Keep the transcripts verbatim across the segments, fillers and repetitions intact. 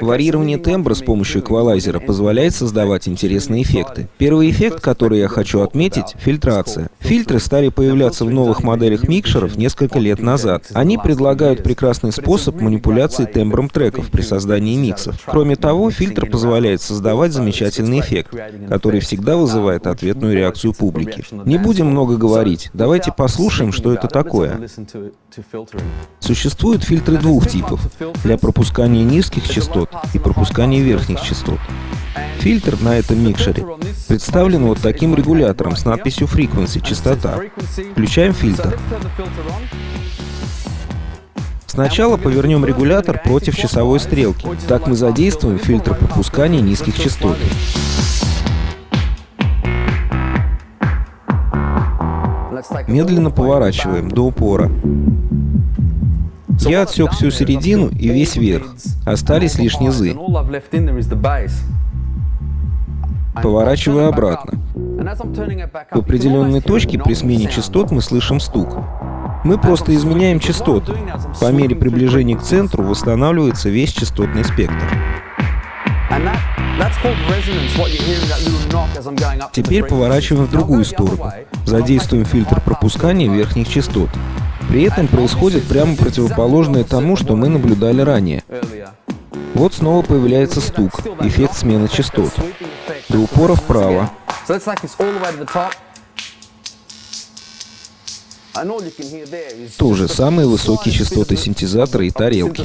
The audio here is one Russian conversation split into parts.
Варьирование тембра с помощью эквалайзера позволяет создавать интересные эффекты. Первый эффект, который я хочу отметить — фильтрация. Фильтры стали появляться в новых моделях микшеров несколько лет назад. Они предлагают прекрасный способ манипуляции тембром треков при создании миксов. Кроме того, фильтр позволяет создавать замечательный эффект, который всегда вызывает ответную реакцию публики. Не будем много говорить, давайте послушаем, что это такое. Существуют фильтры двух типов — для пропускания низких частот и пропускания верхних частот. Фильтр на этом микшере представлен вот таким регулятором с надписью Frequency — частота. Включаем фильтр. Сначала повернем регулятор против часовой стрелки. Так мы задействуем фильтр пропускания низких частот. Медленно поворачиваем до упора. Я отсек всю середину и весь верх. Остались лишь низы. Поворачиваю обратно. В определенной точке при смене частот мы слышим стук. Мы просто изменяем частоты. По мере приближения к центру восстанавливается весь частотный спектр. Теперь поворачиваем в другую сторону. Задействуем фильтр пропускания верхних частот. При этом происходит прямо противоположное тому, что мы наблюдали ранее. Вот снова появляется стук, эффект смены частот. До упора вправо. Тоже самые высокие частоты синтезатора и тарелки.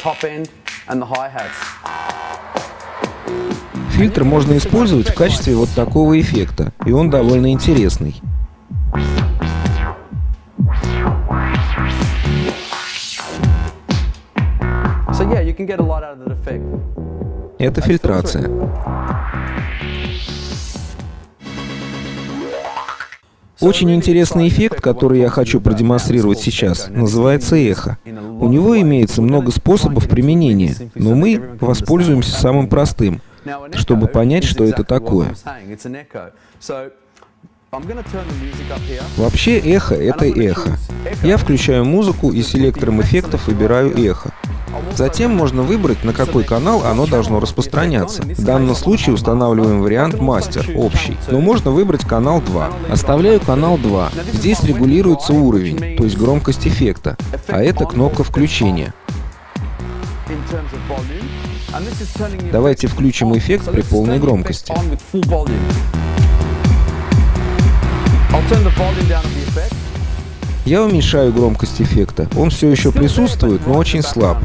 Фильтр можно использовать в качестве вот такого эффекта, и он довольно интересный. Это фильтрация. Очень интересный эффект, который я хочу продемонстрировать сейчас, называется эхо. У него имеется много способов применения, но мы воспользуемся самым простым, чтобы понять, что это такое. Вообще эхо — это эхо. Я включаю музыку и селектором эффектов выбираю эхо. Затем можно выбрать, на какой канал оно должно распространяться. В данном случае устанавливаем вариант мастер, общий, но можно выбрать канал два. Оставляю канал два. Здесь регулируется уровень, то есть громкость эффекта, а это кнопка включения. Давайте включим эффект при полной громкости. Я уменьшаю громкость эффекта. Он все еще присутствует, но очень слаб.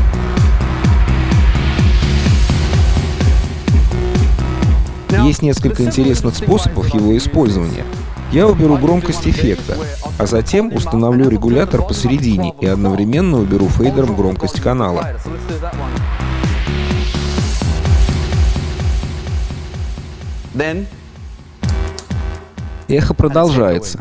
Есть несколько интересных способов его использования. Я уберу громкость эффекта, а затем установлю регулятор посередине и одновременно уберу фейдером громкость канала. Эхо продолжается.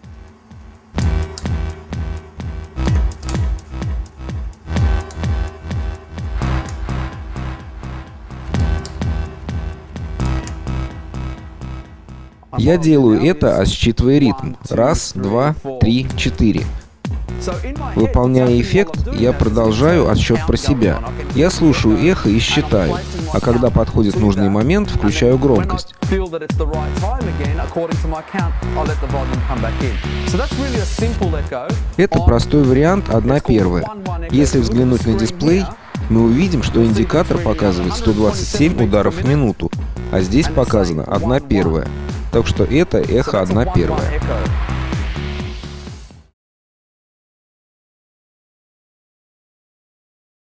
Я делаю это, а считывая ритм. Раз, два, три, четыре. Выполняя эффект, я продолжаю отсчет про себя. Я слушаю эхо и считаю, а когда подходит нужный момент, включаю громкость. Это простой вариант одна первая. Если взглянуть на дисплей, мы увидим, что индикатор показывает сто двадцать семь ударов в минуту, а здесь показано одна первая. Так что это эхо одна первая.